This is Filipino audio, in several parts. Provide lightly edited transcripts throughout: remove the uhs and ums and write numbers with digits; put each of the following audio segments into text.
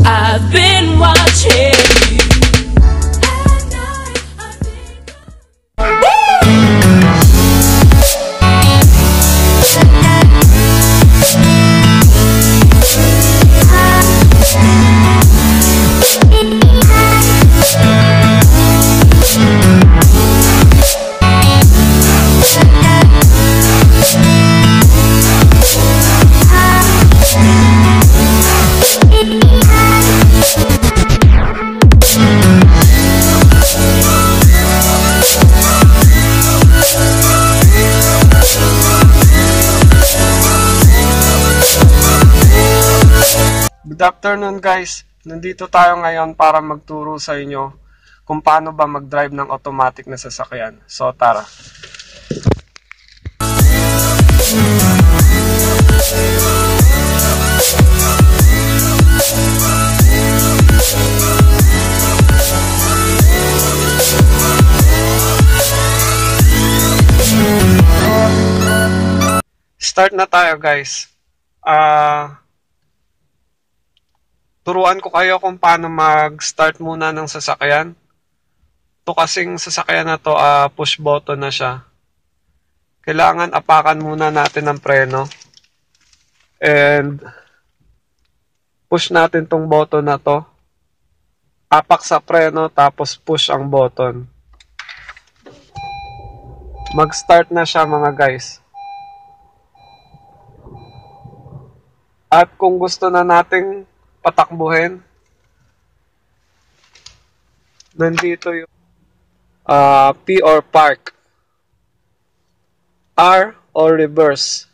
I've been watching you. Good afternoon guys, nandito tayo ngayon para magturo sa inyo kung paano ba mag-drive ng automatic na sasakyan. So tara. Start na tayo guys. Turuan ko kayo kung paano mag-start muna ng sasakyan. Ito kasing sasakyan na to, push button na siya. Kailangan apakan muna natin ang preno. And push natin tong button na to. Apak sa preno tapos push ang button. Mag-start na siya mga guys. At kung gusto na nating patakbuhin, nandito yung P or park, R or reverse,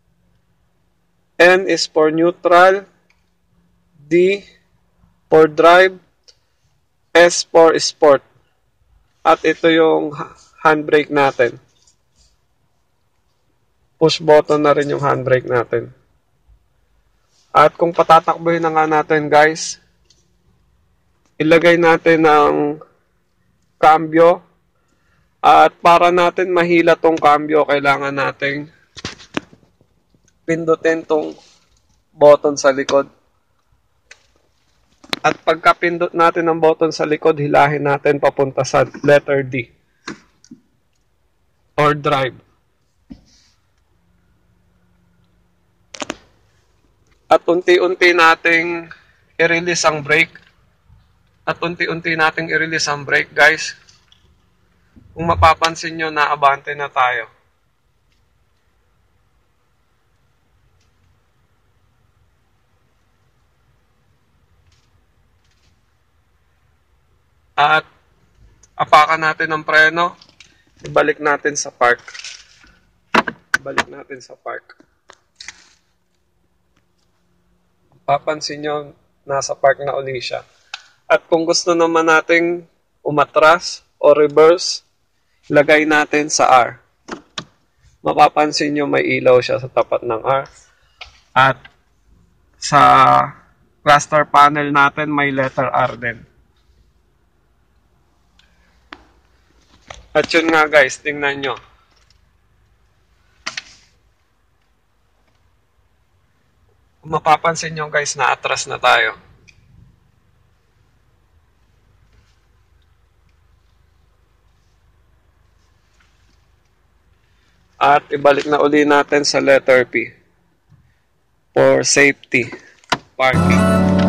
N is for neutral, D for drive, S for sport. At ito yung handbrake natin. Push button na rin yung handbrake natin. At kung patatakbuhin na nga natin guys, ilagay natin ang cambio. At para natin mahila tong cambio, kailangan nating pindutin tong button sa likod. At pagka pindot natin ang button sa likod, hilahin natin papunta sa letter D or drive. At unti-unti nating i-release ang brake. At unti-unti nating i-release ang brake, guys. Kung mapapansin nyo, naabante na tayo. At apakan natin ang preno. Ibalik natin sa park. Ibalik natin sa park. Papansin nyo, nasa park na uli siya. At kung gusto naman nating umatras o reverse, lagay natin sa R. Mapapansin nyo may ilaw siya sa tapat ng R. At sa cluster panel natin may letter R din. At yun nga guys, tingnan nyo. Kung mapapansin nyo guys, na-atras na tayo. At ibalik na uli natin sa letter P for safety parking.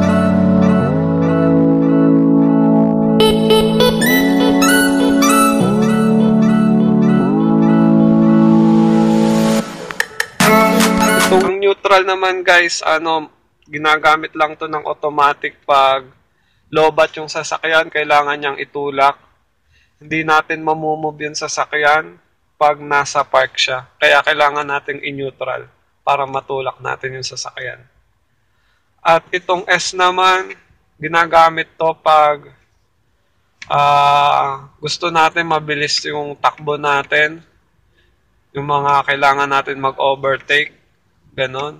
Itong neutral naman guys, ginagamit lang to ng automatic pag lobat yung sasakyan, kailangan niyang itulak. Hindi natin mamumove yung sasakyan pag nasa park siya. Kaya kailangan nating i-neutral para matulak natin yung sasakyan. At itong S naman, ginagamit to pag gusto natin mabilis yung takbo natin. Yung mga kailangan natin mag-overtake. Ganon.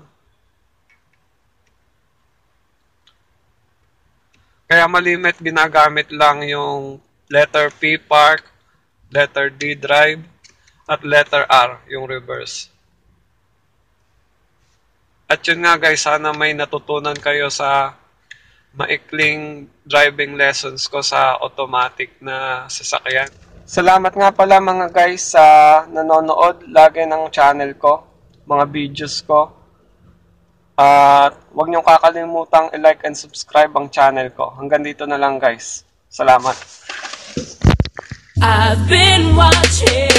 Kaya malimit ginagamit lang yung letter P park, letter D drive, at letter R yung reverse. At yun nga guys, sana may natutunan kayo sa maikling driving lessons ko sa automatic na sasakyan. Salamat nga pala mga guys sa nanonood lagi ng channel ko, mga videos ko. At huwag niyong kakalimutang i-like and subscribe ang channel ko. Hanggang dito na lang guys. Salamat. I've been watching.